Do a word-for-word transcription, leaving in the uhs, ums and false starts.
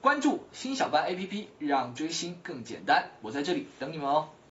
关注新小班 A P P， 让追星更简单，我在这里等你们哦。